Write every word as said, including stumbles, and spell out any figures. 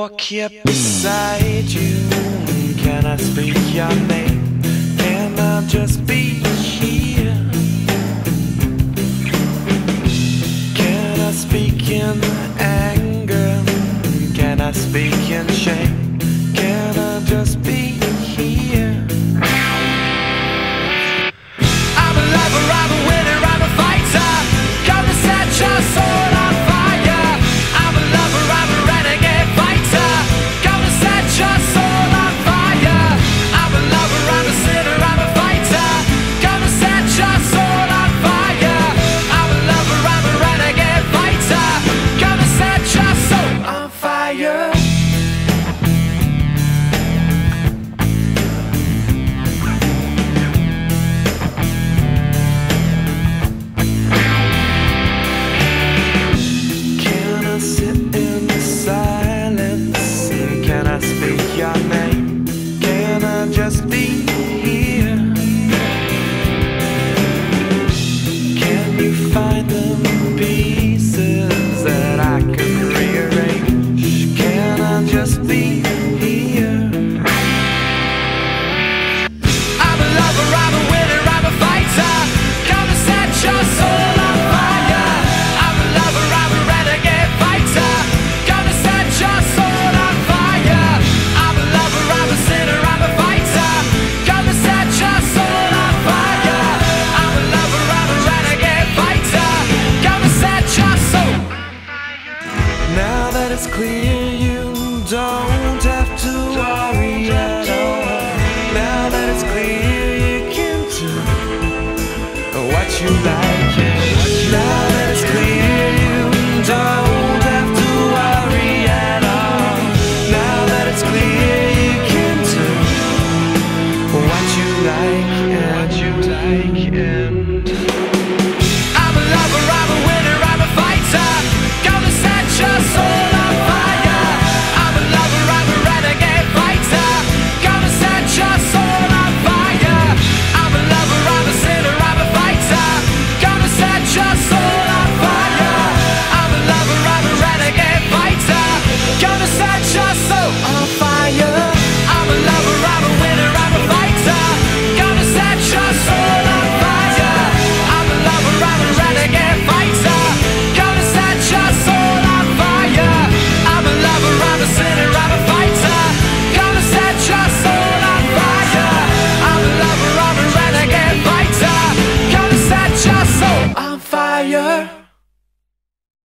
walk here beside you? Can I speak your name? Can I just be here? Can I speak in anger? Can I speak in shame? Can I just be here? I'm a lover, I'm a winner, I'm a fighter. Come to set your soul on fire. I'm a lover, I'm a renegade fighter. Come to set your soul on fire. I'm a lover, I'm a sinner, I'm a fighter. Come to set your soul on fire. I'm a lover, I'm a renegade fighter. Come to set your soul on fire. Your name? Can I just be here? Can you find them pieces that I can rearrange? Can I just be here? I'm a lover, I'm a winner, I'm a fighter. Come and set your soul on fire. I'm a lover, I'm a renegade fighter. Come and set your soul on fire. I'm a sinner, I'm a fighter. Come and set your soul on fire. I'm a lover, I'm a renegade fighter. Come and set your soul. Now that it's clear, you don't have to worry at all. Now that it's clear, you can do what you like. Now that it's clear, you don't have to worry at all. Now that it's clear, what you like and what you like.